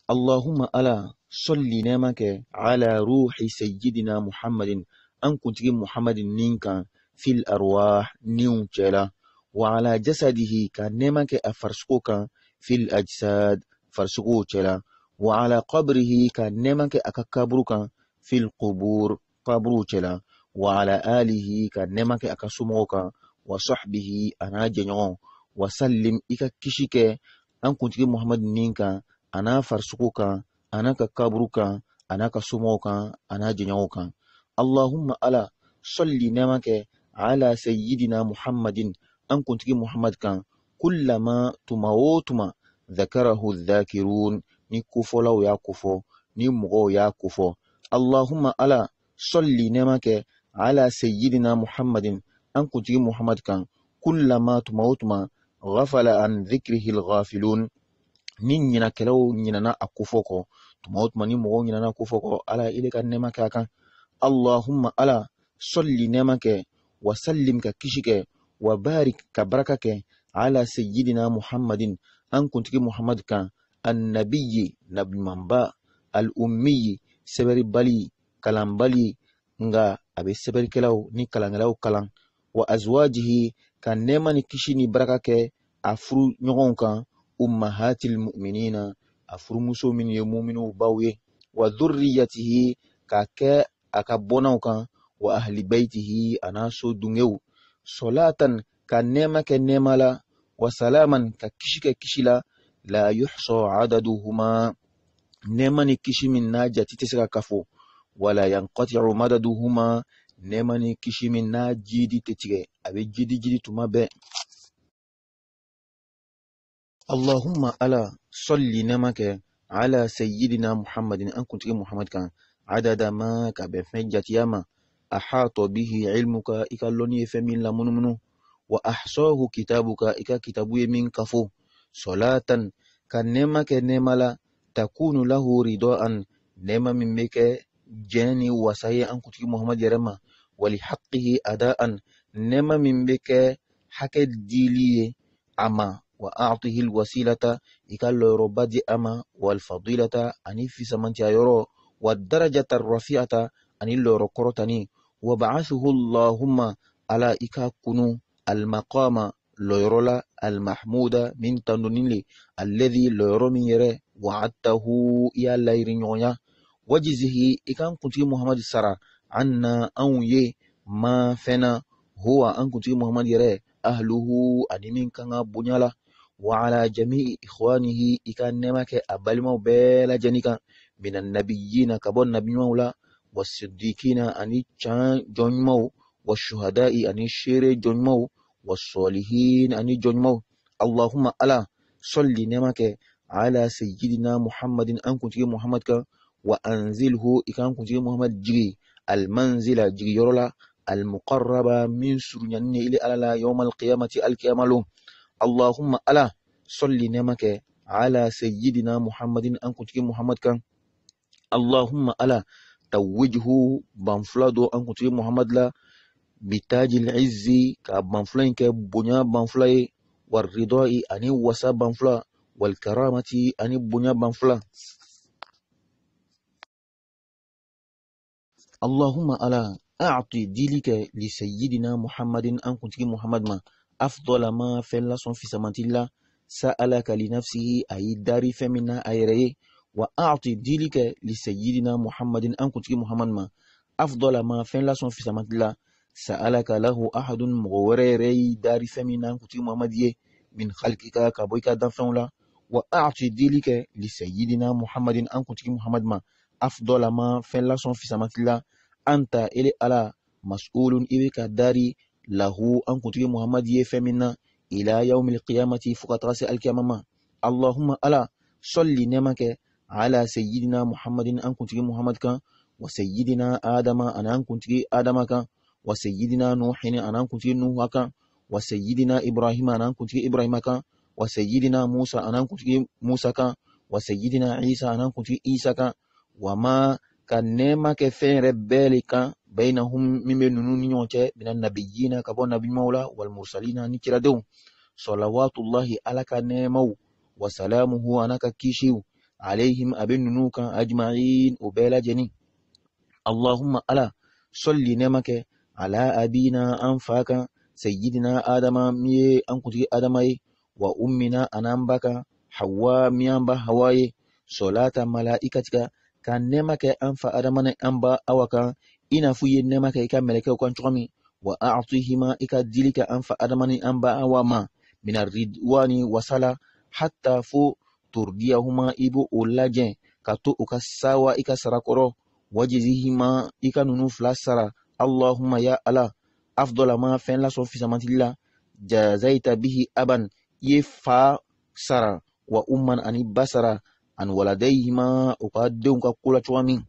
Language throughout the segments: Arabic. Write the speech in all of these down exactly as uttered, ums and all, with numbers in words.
اللهم ألا صلي نمك على روح سيدنا محمد أن كنت محمد نينكا في الأرواح نيونجلا، وعلى جسده كنمك أفرسكوكا في الأجساد فرسكوكلا، وعلى قبره كنمك أككبركا في القبور قبروكلا، وعلى آله كنمك أكسموكا وصحبه أنا جنيون وسلم إكا كشيك أن كنت محمد نينكا ana farsuku kan, ana ka kaburu kan, ana ka somaw kan, ana jenyaw kan. Allahumma ala salli nema ke ala sayyidina Muhammadin an kuntigi Muhammad kan kullama tuma o tuma dhakarahu dhakirun ni kufolaw ya kufo ni mɔgɔw ya kufo. Allahumma ala salli nema ke ala sayyidina Muhammadin an kuntigi Muhammad kan kullama tuma o tuma ghafala an dhikrihi al-ghafilun ni ɲina kɛlaw ɲinana a kofɔ kɔ tuma o tuma ni mɔgɔw ɲinana a kofɔ kɔ ala ile ka nɛma kɛ a kan. Allahumma ala salli nɛma kɛ wa sallim ka kisi kɛ wa barik ka baraka kɛ ala sayyidina Muhammadin an kuntigi Muhammad kan annabiyyi nabimanba al-ummiyi sɛbɛri bali kalan bali nga a bɛ sɛbɛrikɛlaw ni kalankɛlaw kalan wa azwajihi ka nɛma ni kisi ni baraka kɛ a furu ɲɔgɔnw kan ummahatil mu'minina afurumuso min ye mu'minu baw ye wa dhurriyyatihi ka kɛ a ka bɔnaw kan wa ahli baytihi ana so dungew salatan ka nɛma kɛ nɛma la wa salaman ka kisi kɛ kisi la la yuhsa adaduhuma nɛma ni kisi min n'a jati tɛ se ka kafo wala yanqati'u madaduhuma nɛma ni kisi min n'a jidi tɛ tigɛ a bɛ jidi jidi tuma bɛɛ. Allahumma ala salli namaka ala sayyidina Muhammadin an kuntigi Muhammad kan adada ma ka bɛn fɛn jatiyama ahata bihi ilmuka ika lɔnni ye fɛn min la munumunu wa ahsahu kitabuka ika kitabu ye min kafo salatan ka nɛma kɛ nɛma la takunu lahu ridaan nɛma min bɛ kɛ jɛn ni wasa ye an kuntigi Muhammad yɛrɛ ma wali haqqihi adaan nɛma min bɛ kɛ hakɛ dili ye a ma wa a'tihi alwasilata ikalla yoroba di ama wal fadilata ani fi samanti ayoro wa darajata rafi'ata ani loro korotani wa ba'athuhu Allahumma ala ikakunu almaqama loyrola almahmuda min tandunili alladhi loyro min yere wa'atahu ya layri nyonya wajizihi ikan kunti Muhammad sara anna an ye ma fena huwa an kunti Muhammad yere ahluhu animin kanga bunyala wa ala jami'i ikhwanihi ikan nemake abalima bela janika minan nabiyyina kabon nabiyula was-siddiqina ani chan jonmo wash-shuhada'i ani shere jonmo was-salihin ani jonmo. Allahumma ala salli nemake ala sayyidina Muhammadin an kunti Muhammad ka wa anzilhu ikan kunti Muhammad jigi al-manzila jigi yorola al-muqarraba min surunyanni ili ala yawm al-qiyamati al-qiyamalu. Allahumma ala salli nemake ala sayyidina Muhammadin an kuntigi Muhammad kan Allahumma ala tawwijhu banflado an kuntigi Muhammad la bitajil izzi ka banflain ke bunya banflai war ridai ani wasa banfla wal karamati ani bunya banfla. Allahumma ala a'ti dilika li sayyidina Muhammadin an kuntigi Muhammad ma afdala ma fella son fi samantilla sa'alaka li nafsihi ay dari femina ayre wa a'ti dilika li sayyidina Muhammadin an kuntigi Muhammad ma afdala ma fella son fi samantilla sa'alaka lahu ahadun mughawrere dari femina an kuntigi Muhammad ye min khalqika ka boyka dan fenla wa a'ti dilika li sayyidina Muhammadin an kuntigi Muhammad ma afdala ma fella son fi samantilla anta ili ala mas'ulun ibika dari lahu an kuntigi Muhammad ye femina ila yawmil qiyamati fuqatrasi al-qiyamama. Allahumma ala salli nemake ala sayyidina Muhammadin an kuntigi Muhammad kan wa sayyidina Adama an kuntigi Adama kan wa sayyidina Nuhin an kuntigi Nuh kan wa sayyidina Ibrahim an kuntigi Ibrahim kan wa sayyidina Musa an kuntigi Musa kan wa sayyidina Isa an kuntigi Isa kan wa ma kan nemake fere belika bainahum mimbe nunu ni ɲɔgɔn minan nabiyina ka bɔ nabi mawla wal mursalina ni kiradenw salawatullahi ala ka nɛmaw wa salamuhu ana ka kisiw عليهم أبن نوكا أجمعين وبلا جني. اللهم ألا صل نمك على أبينا أنفاك سيدنا آدم مي أنكتي آدمي وأمنا أنامبك حواء ميانبا هواي صلاة ملائكتك كان نمك أنفا آدمنا أنبا أوكا إنا فوي نمك إكا ملكة وكان شغمي وأعطيهما إكا ديلك أنفا آدمنا أنبا أوما من الردوان وصلا حتى فو ترديهما إبو أولاجين كتو أكساوا إكا سراكورو وجزيهما إكا نونو فلاسرا. اللهم يا الله أفضل ما فين لا صوفي سمانتلا جازيت به أبا يفا سرا وأما أني بسرا أن ولديهما أقدم كقولة ومن.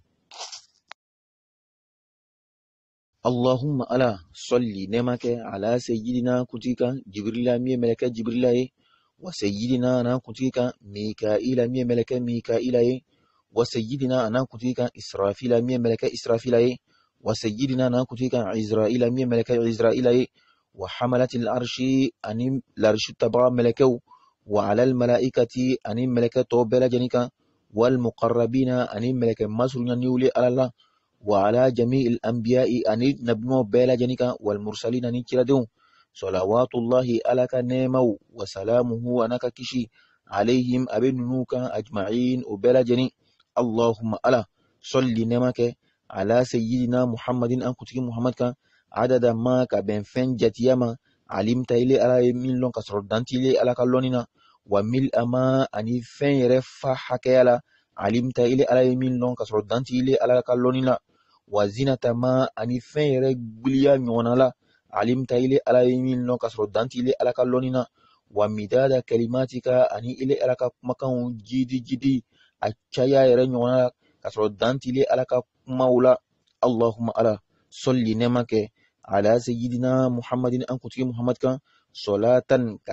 اللهم ألا صلي نمك على سيدنا كتيك جبريل مي ملك جبريل وسيدنا أنا كتيك ميكائيل مي ملك ميكائيل وسيدنا أنا كتيك إسرافيل مي ملك إسرافيل وسيدنا أنا كتيك عزرائيل مي ملك عزرائيل وحملة العرش أني العرش تبع ملكه وعلى الملائكة أني ملك توبلا جنيكا والمقربين أني ملك مصر يولي على الله وعلى جميع الأنبياء أني نبنو بلا جنيكا والمرسلين أني كردون صلوات الله على كنيمو وسلامه أنك كشي عليهم أبن نوكا أجمعين وبلا جني. اللهم ألا صل نمك على سيدنا محمد أنكتك محمد كان عدد ما كبن فن جتيما علمت إلي على من لون كسر دانتي إلي على كلوننا وملء ما أني فن يرفع حكيالا علمت إلي على من لون كسر دانتي إلي على كلوننا وزينة ما أني فن يرقبليا نونالا علمت إلي على من لون كسر دانتي إلي على كلوننا ومداد كلماتك أني إلي على مكان جدي جدي أتشايا يرنونا كسر دانتي إلي على مولا. اللهم ألا صل نمك على سيدنا محمد أنكتك محمد كان صلاة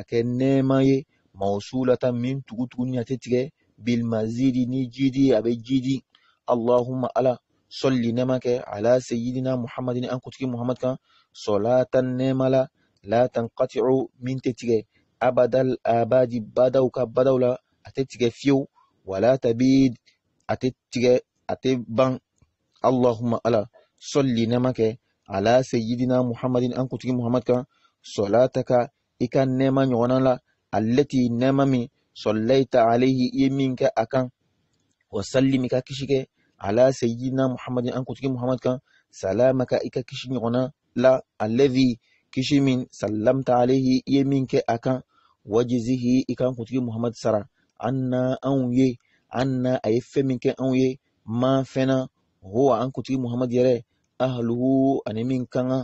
ككنماي موصولة من تغتغنيا تتغي بالمزيد نجيدي أبي جيدي. اللهم ألا صل نمك على سيدنا محمد أنكتك محمد كان صلاة نملا لا تنقطع من تتغي أبدا الآباد بدوك بدولا أتتغي فيو ولا تبيد أتتغي أتبان. اللهم ألا صل نمك على سيدنا محمد أنكتك محمد كان صلاتك إكا نما نوانا التي نمامي صليت عليه يمينك أكان وسلمك كشك على سيدنا محمد أنكتك محمد كان سلامك إكا كشي نوانا لا الذي كشي من سلمت عليه يمينك أكان وجزه إكا أنكتك محمد سرا عنا أنوي عنا أيفمك أنوي ما فينا هو أنكتك محمد يري أهله أنمين كان.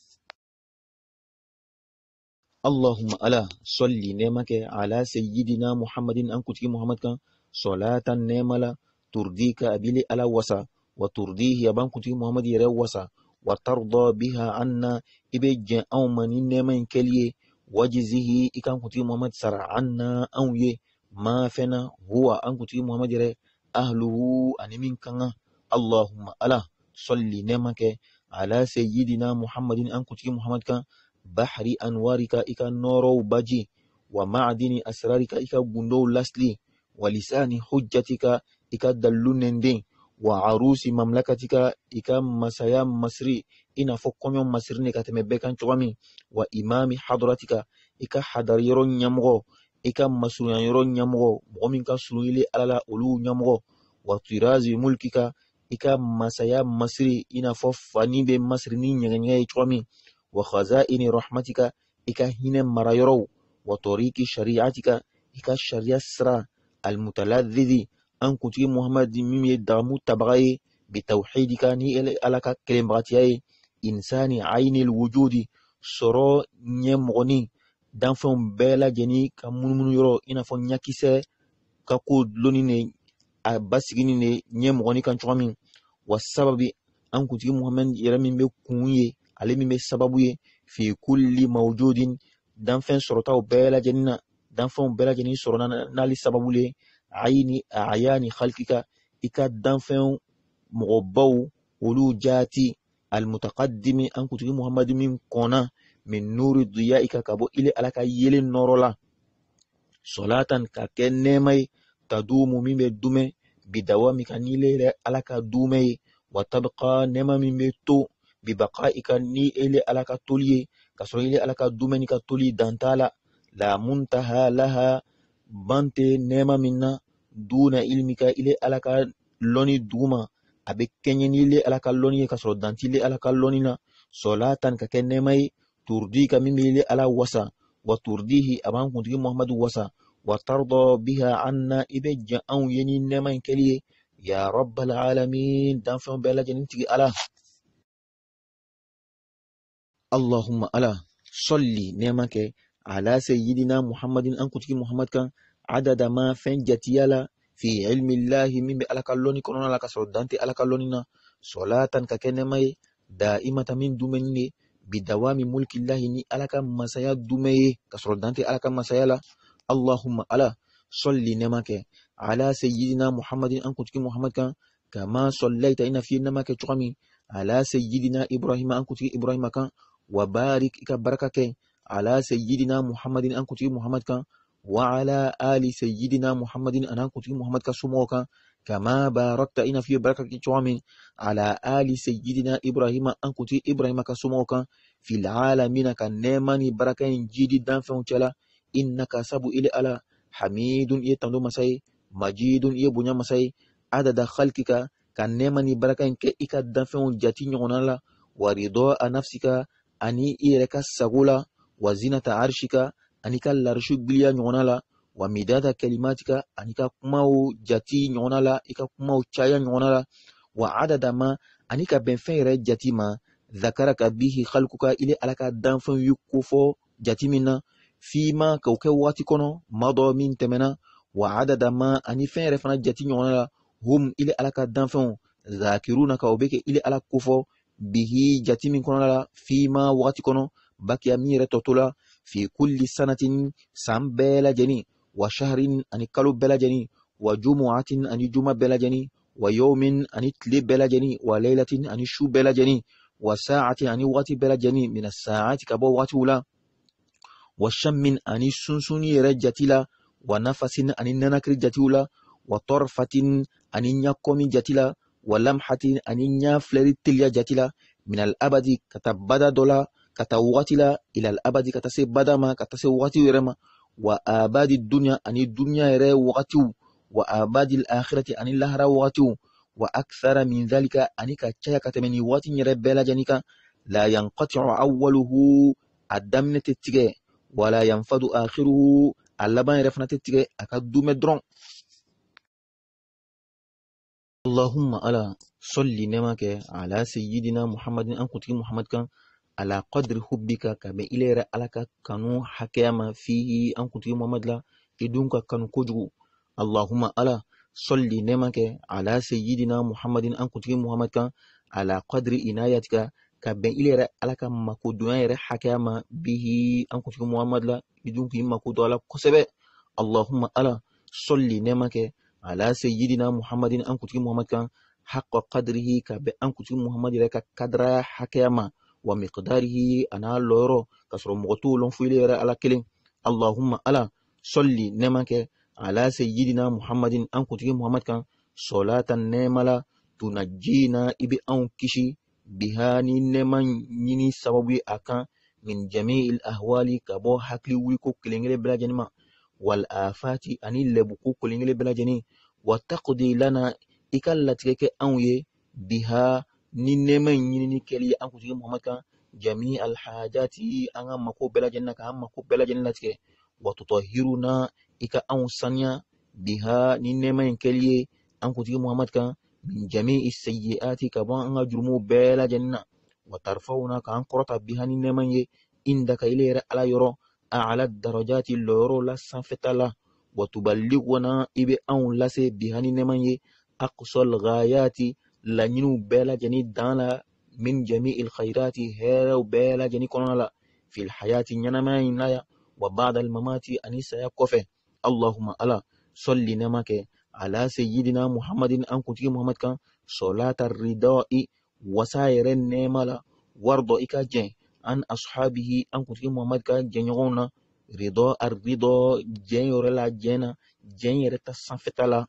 اللهم ألا صل نمك على سيدنا محمد أنكتك محمد كان صلاة نملا ترضيك أبيلي على وسا وترضيه يبانكتك محمد يري وسا وترضى بها عنا إبجا أو من نمين كليه وجزه إكانكتك محمد سرع عنا أوي ما فينا هو أنكتك محمد يري أهله أنمين كان. اللهم ألا صل نمك على سيدنا محمد أنكتك محمد كان بحر أنوارك إكا نورو باجي ومعدن أسرارك إكا بندو لسلي ولسان حجتك إكا دلون دين وعروس مملكتك إكا مسايا مصري إنا فقم يوم مصرني كتمبكان شوامي وإمام حضرتك إكا حضريرون يمغو إكا مسريرون يمغو ومنك سريلي ألالا أولو يمغو وطراز ملكك إكا مسايا مصري إنا ففاني بمصرني نغنية شوامي وخزائن رحمتك إكا هنا مرايرو وطريق شريعتك إكا الشريعة السرى المتلذذ أن كنت محمد ميمي دامو تبغي بتوحيدك ني ألك كلماتي إنسان عين الوجود سرو نيمغني دانفون بلا جني كمون يرو إنا فون نيكيسي كاكود لوني باسغيني نيمغني كان شوامين والسبب أن كنت محمد يرمي بكوني على مي سببوي في كل موجود دانفن سرطاو بلا جننا دانفن بلا جنين سرنا نالي سببولي عيني أعياني خلقك إكا دانفن مغبو ولو جاتي المتقدم أن كتب محمد من كونا من نور ضيائك كابو إلي ألك يلي نورلا صلاة كاكنمي tadumu min be dume bidawamika ni ile alaka dume wa tabqa nema min be to bibaqaika ni ile alaka toliye kasoro ile alaka dume ni ka toli dantala la muntaha laha bante nema minna duna ilmika ile alaka loni duma abe kenye ni ile alaka loni kasoro danti ile alaka loni na solatan ka kenemai turdi ka min ile ala wasa wa turdihi aban kuntigi muhammadu wasa وترضى بها عنا إبجا أو يني نمان كليه يا رب العالمين دافع بلا جنتي على اللهم ألا صلي نعمك على سيدنا محمد أن كنت محمد كان عدد ما فين جتيالا في علم الله من بألك اللوني كنونا لك سردانتي ألك اللونينا صلاة ككنمي دائمة من دومني بدوام ملك الله ني ألك مسايا دومي كسردانتي ألك مسايا اللهم ألا صلي نمك على سيدنا محمد أن كنت محمد كان كما صليت إن في نمك تقمي على سيدنا إبراهيم أن كنت إبراهيم كان وبارك إكبركك على سيدنا محمد أن كنت محمد كان وعلى آل سيدنا محمد أن كنت محمد كسموك كما باركت إن في بركة تقمي على آل سيدنا إبراهيم أن كنت إبراهيم كسموك في العالمين كنيماني بركة جديدا فانتلا إنك سبو إلي ألا حميد يتمدو مساي مجيد يبنى مساي عدد خلقك كان نيماني بركة إنك إكا دفعون جاتي نغنالا ورضاء نفسك أني إيرك السغولا وزينة عرشك أنيك اللارشو بليا نغنالا ومداد كلماتك أنيك كماو جاتي نغنالا إكا كماو چايا نغنالا وعدد ما أنيك بنفين جاتي ما ذكرك به خلقك إلي ألك دفعون يكوفو جاتي منا فيما كوكي واتي كونو مضى من تمنا وعدد ما أني فين رفنا جاتي نغنالا هم إلي ألك دفعون ذاكرونك وبك إلي ألك كوفو به جاتي من كونو فيما واتي كونو باكي أمير توتولا في كل سنة سام بلا جني وشهر أني كالو بلا جني وجمعة أني جمع بلا جني ويوم أني تلي بلا جني وليلة أني شو بلا جني وساعة أني واتي بلا جني من الساعات كبو واتي ولا وشم أني سنسوني رجاتيلا ونفس أني ننكر جاتيولا وطرفة أني نيكومي جاتيلا ولمحة أني نيافلري تليا جاتيلا من الأبد كتبدا دولا كتواتلا إلى الأبد كتسي بدما كتسي واتي ورما وآباد الدنيا أني الدنيا يرى واتيو وآباد الآخرة أني الله را واتيو وأكثر من ذلك أني كتشايا كتمني واتي يرى بلا جانيكا لا ينقطع أوله الدمنة التجاه ولا ينفد آخره اللبان رفنة التجاه أكدو مدرون اللهم ألا صلي نمك على سيدنا محمد أن كنت محمد كان على قدر حبك كما إلى رألك كانوا حكيما فيه أن كنت محمد لا إدونك كانوا كجو اللهم ألا صلي نمك على سيدنا محمد أن كنت محمد كان على قدر إنايتك كما إلى رألك مكودوين حكيما به أن كنت محمد لا إدونك مكودو على كسبه اللهم ألا صلي نمك على سيدنا محمد أن كنت محمد كان حق قدره كما أن كنت محمد لك قدر حكيما ومقداره أنا لورو كسر مغتول فيلي على كلين اللهم ألا صلي نمك على سيدنا محمد أن كنت محمد كان صلاة نملا تنجينا إبي أن كشي بهاني نمان يني سببي أكان من جميع الأهوال كبو حكلي ويكو كلينجلي بلا جنما والآفات أني لبكو كلينجلي بلا جني وتقضي لنا إكالتك أنوي بها ni neman yini ni keli an kuji Muhammad kan jami al hajati an amma ko bela janna ka amma ko bela janna tike wa tutahhiruna ika an sanya biha ni neman keli an kuji Muhammad kan min jami sayyiati ka ban an jurmu bela janna wa tarfauna ka an qurata biha ni neman ye indaka ile ala yoro a'la darajati loro la sanfetala wa tuballighuna ibe an lase biha ni neman ye aqsal ghayati la ñinu bela jani dans la min jami il khairati hera bela jani kono la fil hayati ñanama inaya wa ba'da al mamati anisa ya kofe allahumma ala salli namake ala sayyidina muhammadin an kuti muhammad kan salata ridai wasairen nemala wardo ika jen an ashabihi an kuti muhammad kan jenyona rido arrido jen yore la jena jen yere ta sanfɛta la.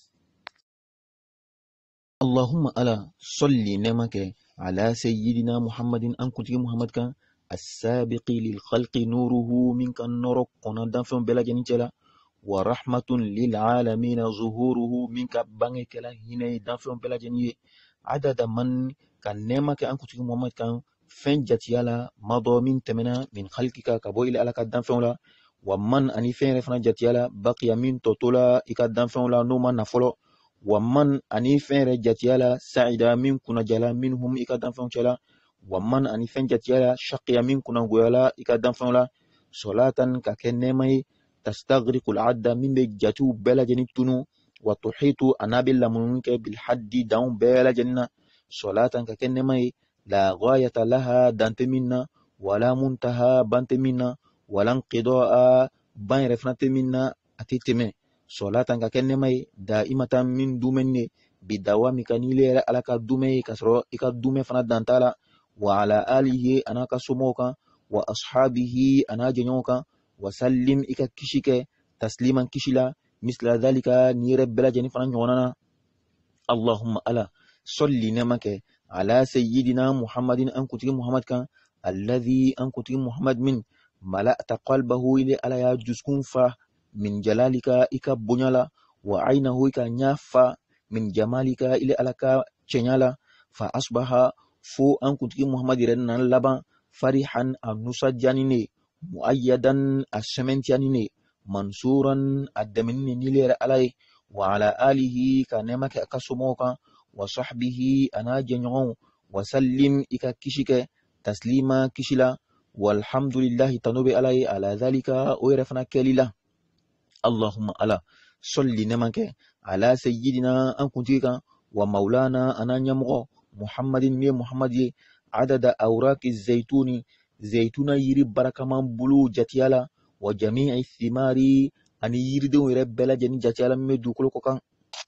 Allahumma ala solli nema kɛ ala sayyidina muhammadin an kuntigi muhammad kan as-sabiqi lil khalqi nuruhu min kan nɔrɔ kɔnɔ danfɛnw bɛɛ lajɛlen cɛla wa rahmatun lil alamina zuhuruhu min ka bange kɛla hinɛ danfɛnw bɛɛ lajɛlen ye adada man ka nɛma kɛ an kuntigi muhammad kan fɛn jatiya la madɔ min tɛmɛna min khalqika ka bɔ ile ala ka danfɛnw la wa man ani fɛn yɛrɛ fana jatiya la baqiya min tɔto la i ka danfɛnw la n'o ma na fɔlɔ wa man ani fɛn yɛrɛ jatiya la sa'ida min kunajala minhum i ka danfɛnw cɛla wa man ani fɛn jatiya la shaqiya min kunagoyala i ka danfɛnw la solatan ka kɛ nɛma ye tastagriqul adda min bɛ jatiw bɛɛ lajɛlen tunu wa tuhitu a n'a bɛ lamununi kɛ bilhaddi danw bɛɛ lajɛlen na solatan ka kɛ nɛma ye la ghayata laha dante min na wala muntaha bante min na wala nqidaa ban yɛrɛ fana tɛ min na a tɛ tɛmɛ solatan ka kɛ nɛma ye daimatan min dumɛni ne bidawami ka nile yɛrɛ ala ka dumɛ ye ka sɔrɔ i ka dumɛ fana danta la wa ala alihi a n'a ka somɔgɔw kan wa ashabihi a n'a jɛɲɔgɔnw kan wa sallim i ka kisi kɛ tasliman kisi la misla dhalika ni yɛrɛ bɛɛ lajɛlen fana ɲɔgɔnna na. Allahumma ala solli nɛma kɛ ala sayyidina muhammadin an kuntigi muhammad kan alladhi an kuntigi muhammad min mala'ta qalbahu ile ala ya juskun fa min jalalika ika bonyala wa aynahu ika nyafa min jamalika ile ala ka cenyala fa asbaha fo an kuntigi muhammad yɛrɛ nan laban farihan a nusajani ne muayyadan a sɛmɛntiyani ne mansuran a dɛmɛni ne nile yɛrɛ ala ye wa ala alihi ka nɛma kɛ a ka somɔgɔw kan wa sahbihi a n'a jɛɲɔgɔnw wa sallim i ka kisi kɛ taslima kisi la walhamdulillahi tano bɛ ala ye ala dhalika o yɛrɛ fana kɛli la. Allahumma ala solli nɛma kɛ ala sayyidina an kuntigi kan wa maulana ana ɲɛmɔgɔ muhammadin min ye muhammad ye adada awraki zaytuni zaytuna yiri barakaman bulu jatiya la wa jami'i thimari ani yiridenw yɛrɛ bɛɛ lajɛlen jatiya la min bɛ dugukolo kɔ kan.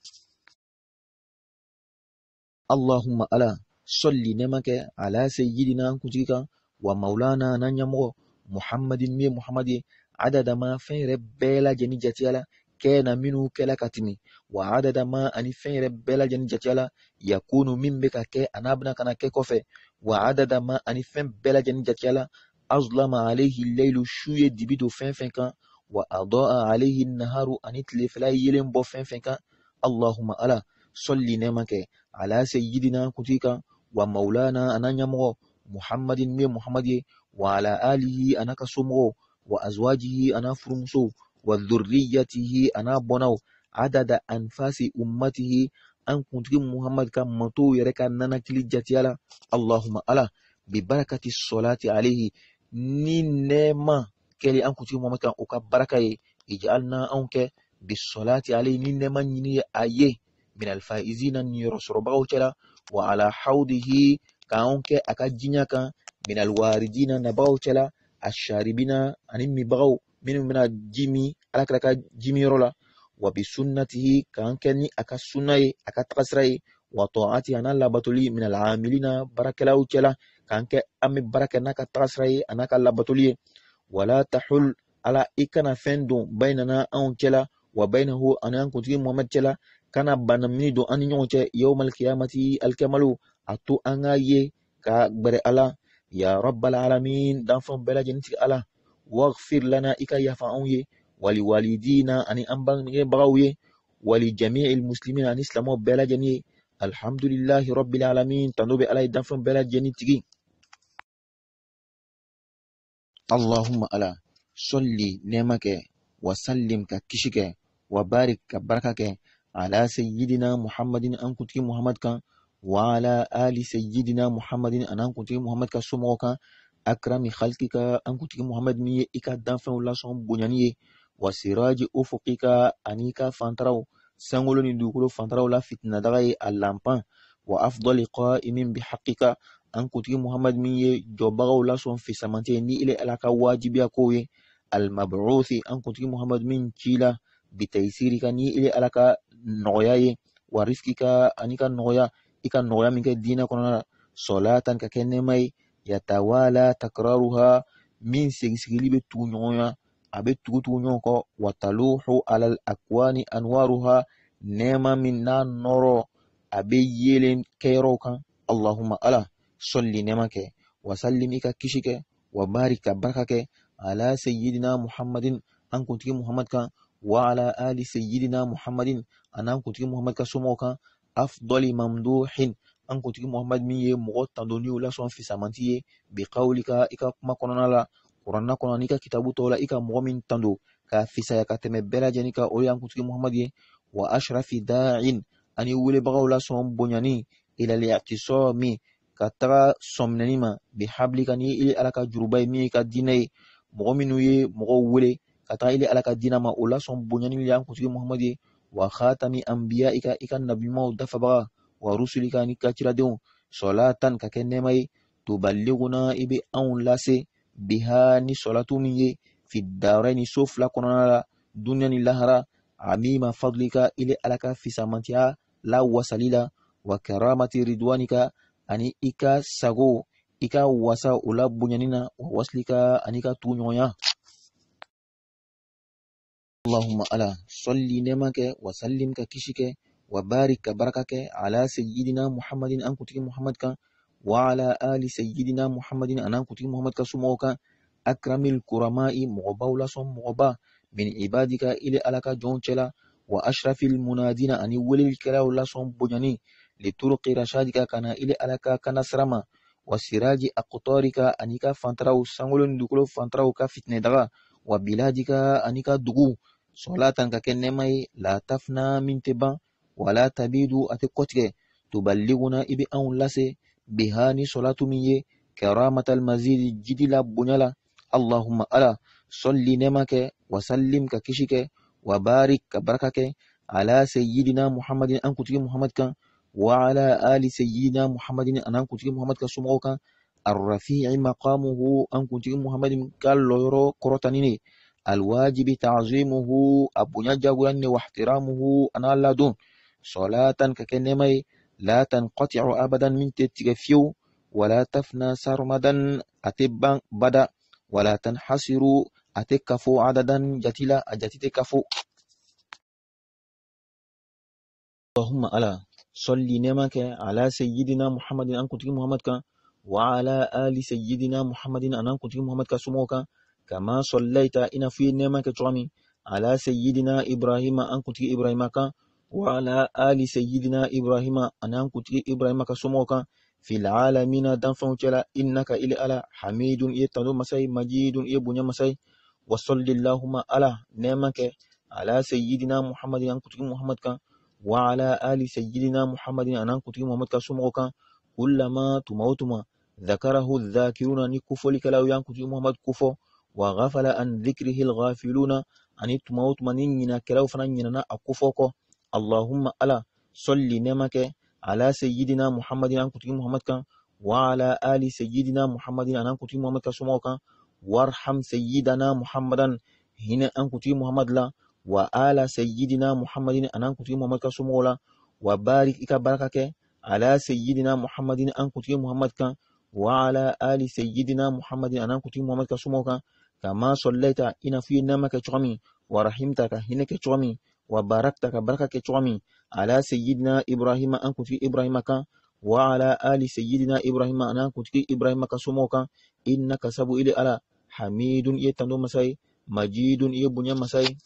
Allahumma ala solli nɛma kɛ ala sayyidina an kuntigi kan wa maulana ana ɲɛmɔgɔ muhammadin min ye muhammad ye adada ma fɛn yɛrɛ bɛɛ lajɛlen jatiya la kɛna minnu kɛla ka tɛmɛ wa adada ma ani fɛn yɛrɛ bɛɛ lajɛlen jatiya la yakunu min bɛ ka kɛ a n'a bɛna kana kɛ kɔfɛ wa adada ma ani fɛn bɛɛ lajɛlen jatiya la azlama alayhi laylu su ye dibi don fɛn fɛn kan wa adaa alayhi naharu ani tilefɛla yelen bɔ fɛn fɛn kan. Allahumma ala solli nɛma kɛ ala sayyidina kuntigi kan wa maulana ana ɲɛmɔgɔ muhammadin min ye muhammad ye wa ala alihi ana ka somɔgɔw wa azwajihi ana furumusow wa dhurriyyatihi ana bɔnaw adada anfasi ummatihi an kuntigi muhammad ka matow yɛrɛ ka nanakili jatiya la. Allahumma ala bi barakati solati alayhi ni nɛma kɛli an kuntigi muhammad kan o ka baraka ye ij'alna anw kɛ bi solati alayhi ni nɛma ɲini ye a ye min alfaizina niyɔrɔsɔrɔbagaw cɛla wa ala hawdihi ka anw kɛ a ka jiɲa kan min alwaridina nabagaw cɛla asharibina ani mibagaw minnu bɛna ji min alakira ka jimiyɔrɔ la wa bi sunnatihi k'an kɛ ni a ka sunna ye a ka tagasira ye wa ta'ati ana labatoli min al'amilina barakɛlaw cɛla k'an kɛ an bɛ baara n'a ka tagasira ye a n'a ka labatoli ye wala tahul ala i kana fɛn don bainana anw cɛla wa bainahu ani an kuntigi muhammad cɛla kana bana min don an ni ɲɔgɔn cɛ yawmal qiyamati alkamalu a to an ka ye ka gbɛrɛ ala ya rabbal alamin danfɛnw bɛɛ lajɛlen tigi ala waghfir lana i ka yafa anw ye wali walidina ani an bangebagaw ye wali jami'il muslimina ani silamɛw bɛɛ lajɛlen ye alhamdulillahi rabbil alamin tano bɛ ala ye danfɛnw bɛɛ lajɛlen tigi. Allahumma ala solli nɛma kɛ wa sallim ka kisi kɛ wa barik ka baraka kɛ ala sayyidina muhammadin an kuntigi muhammad kan wa ala ali sayyidina muhammadin an an kuntigi muhammad ka somɔgɔw kan akrami khalqika an kuntigi muhammad min ye i ka danfɛnw lasɔn bonyani ye wa siraji ufuqika ani ka fantaraw sangolo ni dugukolo fantaraw la fitinadaga ye a lanpan wa afdali qa'imin bihaqika an kuntigi muhammad min ye jɔbagaw lasɔn fisamante ni ile ala ka wajibiya kow ye almab'uthi an kuntigi muhammad min cila bitaysirika ni ile ala ka nɔgɔya ye wa rifkika ani ka nɔgɔya i ka nɔgɔya min kɛ diinɛ kɔnɔna la solatan ka kɛ nɛma ye yatawala takraruha min segisigili bɛ tugu ɲɔgɔn ya أبي تغتو نيوكو وتلوح على الأكوان أنوارها نيما من نورو أبي يلين كيروكا اللهم ألا صلي نيمك وسلمك كشك وبارك بركك على سيدنا محمد أن كنت محمد كان وعلى آل سيدنا محمد أن كنت محمد كسموكا أفضل ممدوح أن كنت محمد مي مغطى دونيو لسون في سامنتي بقولك إكا ما كنا لا قرآن كنا نيكا كتابو تولا إكا مغمين تندو كافيسا يكاتم بلا جنيكا أولي أن كنت محمد وأشرف داع أن يولي بغاو لسون بنياني إلى الاعتصام كترى سمنانيما بحبلك ني إلي ألك جروباي مي كديني مغمينو يه مغولي كترى إلي ألك دينما أولا سون بنياني لأن كنت محمد وخاتم أنبيائك إكا النبي مو دفبغا ورسلك نيكا تردون صلاة ككنمي تبلغنا إبي أون لاسي بها ني صلاة مي في الدارين سوف لكنا دنيا لهرا عميم فضلك إلي ألك في سامنتها لا وسليلا وكرامة رضوانك أني إكا سغو إكا وسا أولا بنيانينا ووصلك أنيكا تونيويا اللهم ألا صلي نمك وسلم كشك وبارك بركك على سيدنا محمد أن كتك محمد كان وعلى آل سيدنا محمد أن كتك محمد كسموك أكرم الكرماء مغبا ولصم مغبا من عبادك إلى ألك جونشلا وأشرف المنادين أن ولي الكلا ولصم بجاني لطرق رشادك كان إلى ألك كنسرما وسراج أقطارك أنك فانتراو سنغلون دكولو فانتراو كفتن دغا وبلادك أنك دغو صلاة ككنمي لا تفنى من تبا ولا تبيد أتقوتك تبلغنا إبي أون لسي بهاني صلاة مية كرامة المزيد جدلا بنيلا اللهم ألا صلي نمك وسلم ككشك وبارك كبركك على سيدنا محمد أن كتك محمد كان وعلى آل سيدنا محمد أن كتك محمد كسمعوك الرفيع مقامه أن كتك محمد كاللورو كروتانيني الواجب تعظيمه أبو نجاوان واحترامه أنا لا دون صلاة ككنمي لا تنقطع أبدا من تتغفيو ولا تفنى سرمدا أتبان بدا ولا تنحصر أتكفو عددا جتلا أجتتكفو اللهم ألا صلي نمك على سيدنا محمد أن كنت محمد كان وعلى آل سيدنا محمد أن كنت محمد كسموك كما صليت إن في نمك جرمي على سيدنا إبراهيم أن كنت إبراهيم كان وعلى آل سيدنا إبراهيم أن كنت إبراهيم كسموك في العالمين دنفن جلا إنك إلى ألا حميد يتنو مساي مجيد يبني مساي وصل اللهم على نعمك على سيدنا محمد أن كنت محمد كان وعلى آل سيدنا محمد أن كنت محمد كسموك كلما تموتما ذكره الذاكرون نكفلك لو ينكت محمد كفو وغفل عن ذكره الغافلون أن تموت منين كلو فنين أكفوك اللهم ألا صل نعمك على سيدنا محمد أن كنت محمد كان وعلى آل سيدنا محمد أن كنت محمد كسموك وارحم سيدنا محمدا هنا أن كنت محمد لا وآل سيدنا محمد أن كنت محمد كسمولا وبارك إك بركك على سيدنا محمد أن كنت محمد كان وعلى آل سيدنا محمد أن كنت محمد كسموك كما صليت إن في نمك ترمي ورحمتك هناك ترمي وباركتك بركك ترمي على سيدنا إبراهيم أن كنت إبراهيم كان وعلى آل سيدنا إبراهيم أن كنت إبراهيم كسموك إنك سبو إلي على حميد يتنو مساي مجيد يبني مساي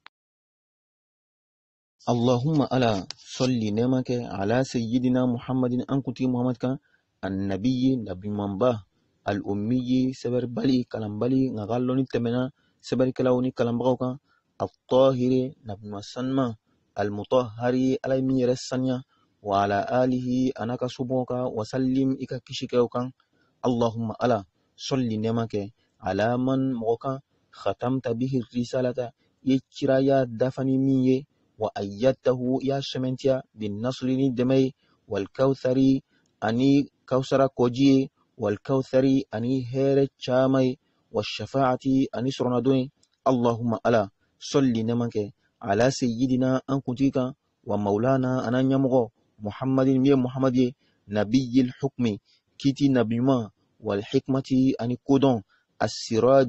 اللهم ألا صل نعمك على سيدنا محمد أن كنت محمد كان النبي نبي منبه الأمي سبر بالي كلام بالي نغالوني تمنا سبر كلاوني كلام بغوكا الطاهر نبي مسنما المطهر على مير السنيا وعلى آله أنك سبوك وسلم إكا كشكوكا اللهم ألا صل نعمك على من موكا ختمت به الرسالة يتشرايا دفني ميه وأيدته يا شمنتيا بالنصر دمي والكوثري أني كوثر كوجي والكوثري أني هير شامي والشفاعة أني سرندوي اللهم ألا صل نمك على سيدنا أنكتيك ومولانا أنا نمغو محمد مي محمد نبي الحكم كيتي نبي ما والحكمة أني كودون السراج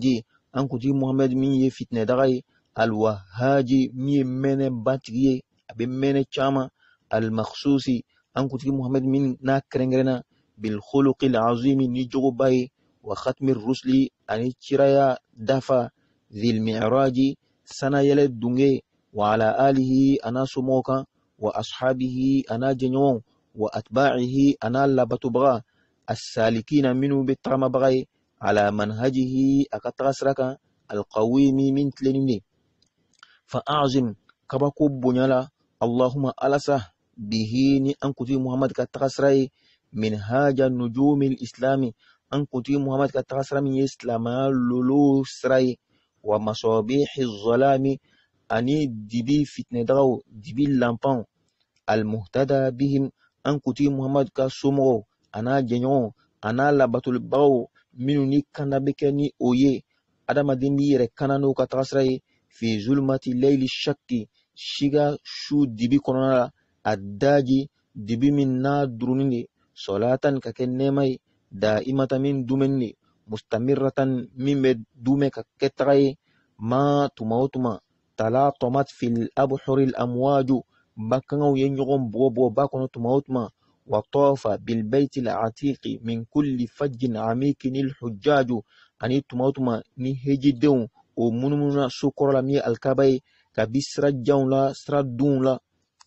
an kuti Muhammad min ye fitne dagay al-Wahhaji min mene batgiye abe mene chama al-Makhsusi an kuti Muhammad min na krengrena bil khuluqil azimi ni jogo bay wa khatmir rusli ani chiraya dafa dhil mi'raji sana yele dunge wa ala alihi ana sumoka wa ashabihi ana jenyon wa atba'ihi ana labatubra as-salikina minu bitama bagay على منهجه أكتغسرك القويم من تلنيني فأعظم كبكو بنيالا اللهم ألسه بهيني أنكتي محمد كتغسري منهاج النجوم الإسلامي أنكتي محمد كتغسري من إسلام لولو سري ومصابيح الظلام أني دبي فتنة دغو دبي اللامبان المهتدى بهم أنكتي محمد كسومو أنا جنيون أنا لبطل باو minu ni kanda beke ni oye adamaden bi yɛrɛ kana n'o ka tagasira ye fi zulmati layli shakki shiga shu dibi kɔnɔna la a daji dibi min n'a durunin de solatan ka kɛ nɛɛma ye daimata min dumɛni de mustamirratan min bɛ dumɛ ka kɛ taga ye ma tuma o tuma tala tomat fil abhuril amwaju bakangaw ye ɲɔgɔn bɔgɔbɔgɔ ba kɔnɔ tuma o tuma وطاف بالبيت العتيق من كل فج عميق الحجاج أني تماوتما نهجي دون ومنمنا سكر لمي الكباي كبسر جون لا سردون لا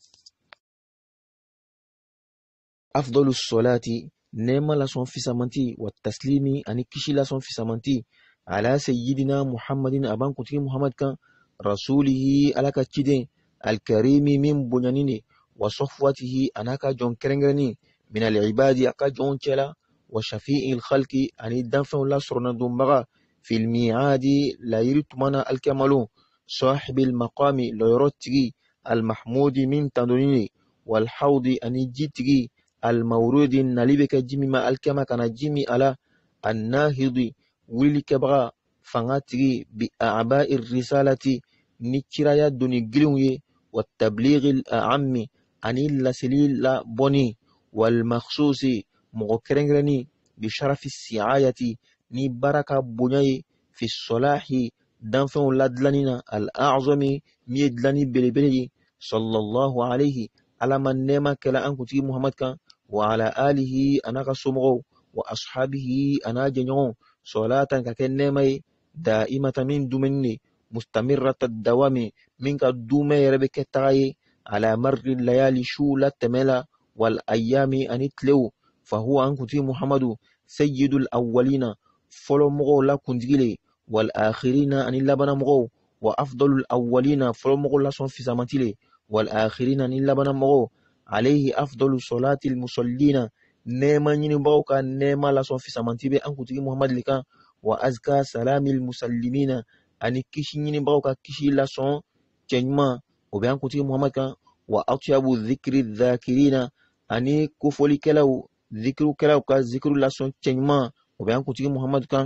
أفضل الصلاة نعم لسون في سمنتي والتسليم أني كشي لسون في سمنتي على سيدنا محمد أبان كتير محمد كان رسوله على كتيدين الكريم من بنيانيني وصفوته أناك جون كرنغرني من العباد أكا جون تلا وشفيء الخلق أن الدنفع الله سرنا دنبغا في الميعاد لا يريد منا الكمال صاحب المقام لا يرتغي المحمود من تندوني والحوض أن جيتغي المورود نلبك جمي ما الكما كان جمي على الناهض ولكبغا فناتغي بأعباء الرسالة نترايا دوني جلوي والتبليغ الأعم أن اللسليل لا بني والمخصوص مغكرنغرني بشرف السعاية ني بركة بني في الصلاح دنفع لدلننا الأعظم ميدلني بلبلي صلى الله عليه على من نما كلا أنكتي محمد كان وعلى آله أنا قصمغو وأصحابه أنا جنيون صلاة ككنمي دائمة من دمني مستمرة الدوام منك دومي ربك تغي على مر الليالي شو لا تملا والأيام أنتلو فهو أنكتي محمد سيد الأولين فلو مغو لا كنتيلي والآخرين أن اللبنا مغو وأفضل الأولين فلو مغو لا صن في زمانتيلي والآخرين أن اللبنا مغو عليه أفضل صلاة المصلين نيما ينبوكا نيما لا صن في زمانتيبي أنكتي محمد لكا وأزكى سلام المسلمين أن كيشي ينبوكا كيشي لا صن تنما وبأنكتي محمد كان وأطيب ذكر الذاكرين أني كفولي كلاو ذكر كلاو كا ذكر لا صن تنما وبأنكتي محمد كان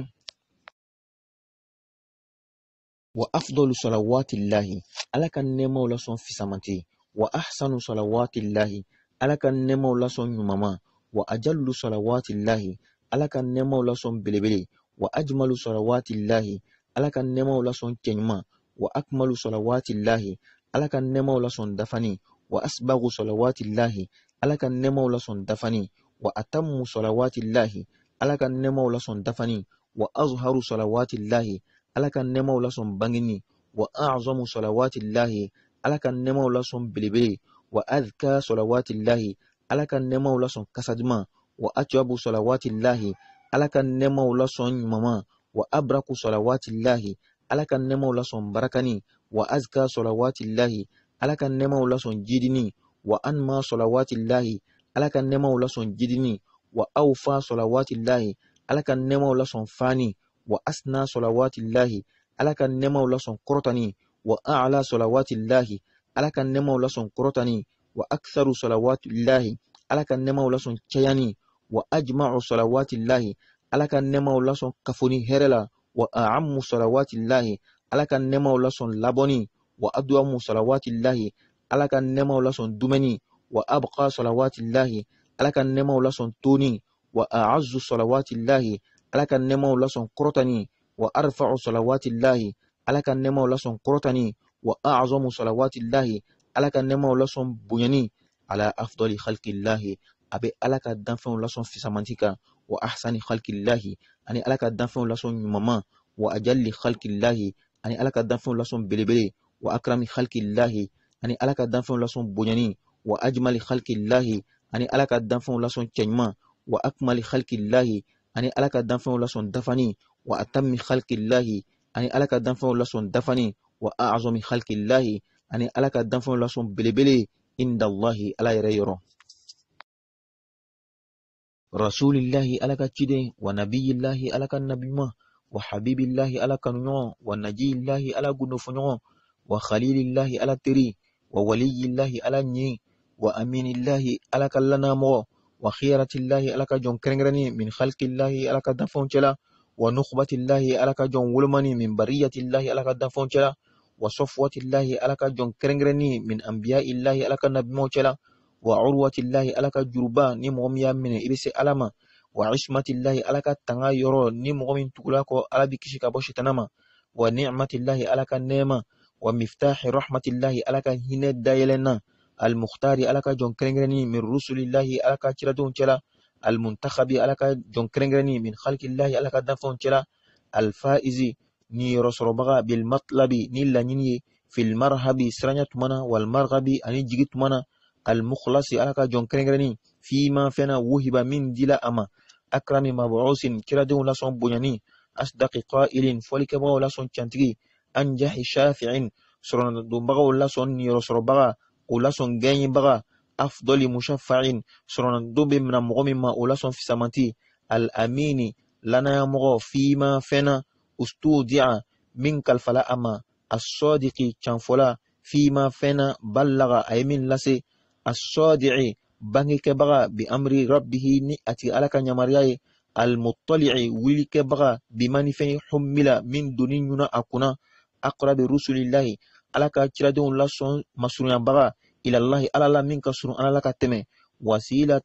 وأفضل صلوات الله على كان نما ولا صن في سمانتي وأحسن صلوات الله على كان نما ولا صن يماما وأجل صلوات الله على كان نما ولا صن بلبلي وأجمل صلوات الله على كان نما ولا صن تنما وأكمل صلوات الله على كان نما ولا صن دفني وأسبغ صلوات الله على كان نما ولا صن دفني وأتم صلوات الله على كان نما ولا صن دفني وأظهر صلوات الله على كان نما ولا صن بنغني وأعظم صلوات الله على كان نما ولا صن بلبلي وأذكى صلوات الله على كان نما ولا صن كسدما وأتوب صلوات الله على كان نما ولا صن ماما وأبرك صلوات الله على كان نما ولا صن بركني وأزكى صلوات الله على كان نما ولا صن جدني وأنما صلوات الله على كان نما ولا صن جدني وأوفى صلوات الله على كان نما ولا صن فاني وأسنى صلوات الله على كان نما ولا صن قرطني وأعلى صلوات الله على كان نما ولا صن قرطني وأكثر صلوات الله على كان نما ولا صن كياني وأجمع صلوات الله على كان نما ولا صن كفوني هرلا وأعم صلوات الله على كان نما ولا صن لبني وأدوم صلوات الله على كان نما ولا صن دمني وأبقى صلوات الله على كان نما ولا صن توني وأعز صلوات الله على كان نما ولا صن قرطني وأرفع صلوات الله على كان نما لسون قرطني وأعظم صلوات الله على كان نما لسون بنياني على أفضل خلق الله أبي على كان دفن لسون في سمانتيكا وأحسن خلق الله أني على كان دفن لسون ماما وأجل خلق الله أني على كان دفن لسون بلبلي وأكرم خلق الله أني على كان دفن لسون بنياني وأجمل خلق الله أني على كان دفن لسون تنما وأكمل خلق الله أني على كان دفن لسون دفني وأتم خلق الله أني على كان دفن لسون دفني وأعظم خلق الله أني على كان دفن لسون بلبلي عند الله على يريرو رسول الله على كتشيدي ونبي الله على كالنبي ما وحبيب الله على كنيو ونجي الله على جنوفنيو وخليل الله على تري وولي الله على ني وأمين الله على كلنا مو وخيرة الله على كجون كرنغرني من خلق الله على كدفون شلا ونخبة الله على كجون ولمني من برية الله على كدفون شلا وصفوة الله على كجون كرنغرني من أنبياء الله على كنبي مو شلا وعروة الله على كجربا نمغميا من إبس ألما وعشمة الله على كتنغا يرو نمغمين تقلاكو على بكشك بوش تنما ونعمة الله على كنيمة ومفتاح رحمة الله على كهنا دايلنا المختار على كجون كرنغرني من رسل الله على كتردون شلا المنتخب على كجون كرنغرني من خلق الله على كدفون شلا الفائز ني رسربغا بالمطلب نيلا نيني في المرهب سرنية منا والمرغب أني جيت منا المخلص على كجون كرنغرني فيما فينا وهب من دلا أما أكرم مبعوث كردون لسون بنياني أصدق قائل فولك بغو لسون شانتري أنجح شافع سرون دنبغو لسون ني رسربغا ولسون غاني بغا أفضل مشفع سرون دوب من مغمي ما ولسون في سمانتي الأمين لنا يمغو فيما فينا استودع منك الفلا أما الصادق چانفولا فيما فينا بلغ أيمن لسي الصادع بانك بغا بأمر ربه نئتي على كنيمارياي المطلع ولك بغا بمن في حمل من دونينا أكونا أقرب رسول الله على كتردون لسون مسرون بغا إلى الله على الله منك سرون على كتمه وسيلة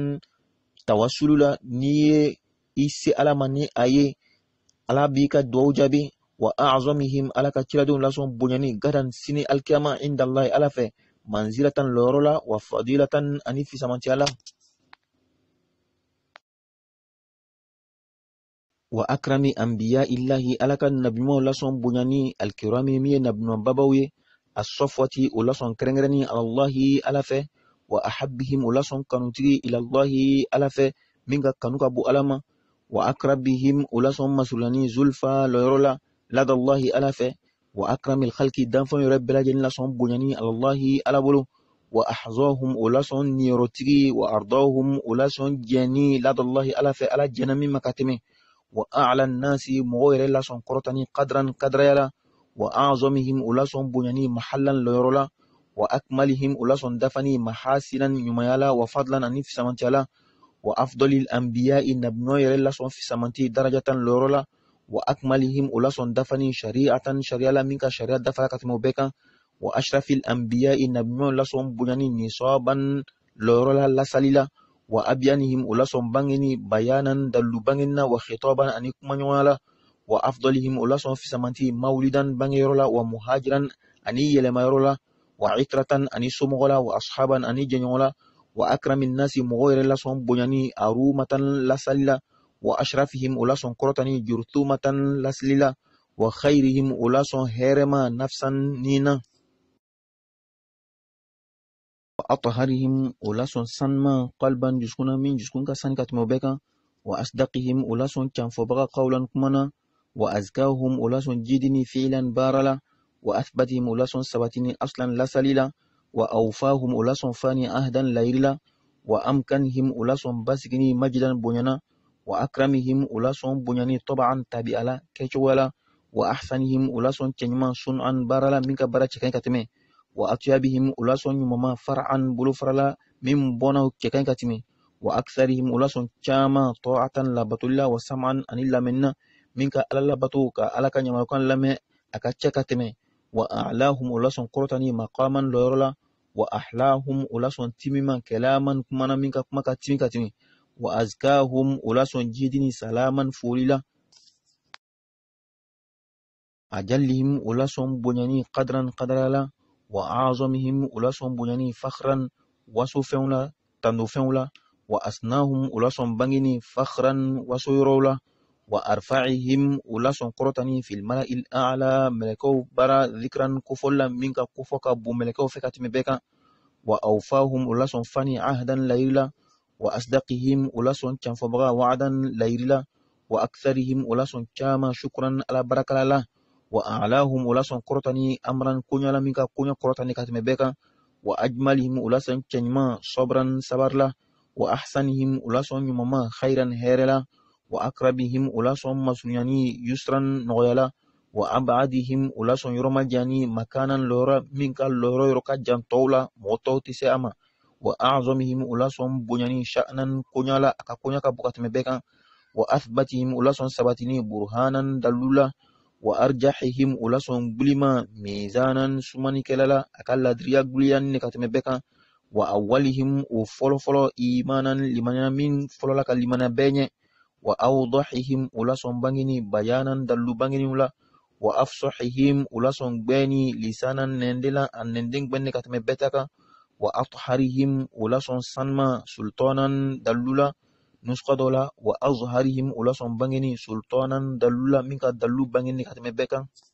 توسل لا ني إسي على مني أي على بيك دو جابي وأعظمهم على كتردون لسون بنياني غدا سني الكيامة عند الله على فه منزلة لورولا وفضيلة أني في سمانتي الله وأكرم أنبياء الله ألك النبي مولا صن بنياني الكرام مي نبي بابوي الصفوة أولا صن كرنغرني على الله ألفه وأحبهم أولا صن كنوتي إلى الله ألفه منك كنوك أبو ألما وأقربهم أولا صن مسولاني زلفا لورولا لدى الله ألفه وأكرم الخلق دانفون يرب لجن لصن بنياني على الله ألبلو وأحظاهم أولا صن نيروتي وأرضاهم أولا صن جاني لدى الله ألفه ألا جنمي مكاتمه وأعلى الناس مغير الله صن قرطني قدرا قدر يلا وأعظمهم أولا صن بنياني محلا ليرولا وأكملهم أولا صن دفني محاسنا يميالا وفضلا أني في سمانتيالا وأفضل الأنبياء نبنو يرى الله صن في سمانتي درجة ليرولا وأكملهم أولا صن دفني شريعة شريعة منك شريعة دفع كتمو بيكا وأشرف الأنبياء نبنو الله صن بنياني نصابا ليرولا لساليلا وأبيانهم أولا صن بانغني بيانا دلو بانغنا وخطابا أنيكم منوالا وأفضلهم أولا صن في سمانتي مولدا بانغيرولا ومهاجرا أني يلميرولا وعطرة أني سمغولا وأصحابا أني جنيولا وأكرم الناس مغير الله صن بنياني أرومة لساليلا وأشرفهم أولا صن قرطني جرثومة لسليلا وخيرهم أولا صن هيرما نفسا نينا وأطهرهم أولا صن سنما قلبا جسكونا من جسكون كسان كتموبيكا وأصدقهم أولا صن چنفبغا قولا كمانا وأزكاهم أولا صن جيدني فعلا بارلا وأثبتهم أولا صن سباتني أصلا لسليلا وأوفاهم أولا صن فاني أهدا ليرلا وأمكنهم أولا صن بسكني مجدا بنيانا وأكرمهم أولا صن بنياني طبعا تابعلا كيشوالا وأحسنهم أولا صن چنما صنعا بارلا منك بارا چكين كتمي وأطيابهم أولا صن يمما فرعا بلو فرلا من بونا چكين كتمي وأكثرهم أولا صن چاما طاعة لبطولا وسمعا أن إلا منا منك ألا لبطوك ألا كان يمكن لما أكتش كتمي وأعلاهم أولا صن قرطني مقاما ليرولا وأحلاهم أولا صن تيمما كلاما كمانا منك كما كتمي كتمي وأزكاهم أولا صن جيدني سلاما فوليلا أجلهم أولاسهم بنياني قدرا قدرا وأعظمهم أولاسهم بنياني فخرا وسوفولا تنوفولا وأسناهم أولاسهم بنيني فخرا وسيرولا وأرفعهم أولاسهم قرطني في الملأ الأعلى ملكو برا ذكرا كفلا منك كفك بو ملكو فكات مبكا وأوفاهم أولاسهم فاني عهدا ليلا وأصدقهم أولاسهم كنفبغا وعدا ليلا وأكثرهم أولاسهم كاما شكرا على بركة الله وأعلاهم أولاسهم قرطني أمرا كنيا منك كنيا قرطني كاتم بكا وأجملهم أولاسهم كنما صبرا صبرلا وأحسنهم أولاسهم يمما خيرا هيرلا وأقربهم أولاسهم مسنياني يسرا نغيلا وأبعدهم أولاسهم يرمى جاني مكانا لورا منك لورا يركا جان طولا موتو تسياما وأعظمهم أولاسهم بنياني شأنا كنيالا أكا كنيا كبكاتم بكا وأثبتهم أولاسهم سباتيني برهانا دلولا وأرجحهم أولاسهم بلما ميزانا سماني كلالا أكالا دريا بليان نكاتم بكا وأولهم وفولو فولو إيمانا لمن من فولو لك لمن بيني وأوضحهم أولاسهم بانيني بيانا دلو بانيني ولا وأفصحهم أولاسهم باني لسانا نندلا أن نندين بني كاتم بتاكا وأطهرهم أولاسهم سنما سلطانا دلولا نسخة دولا وأظهرهم أولاسهم بانيني سلطانا دلولا منك دلو بانيني كاتم بكا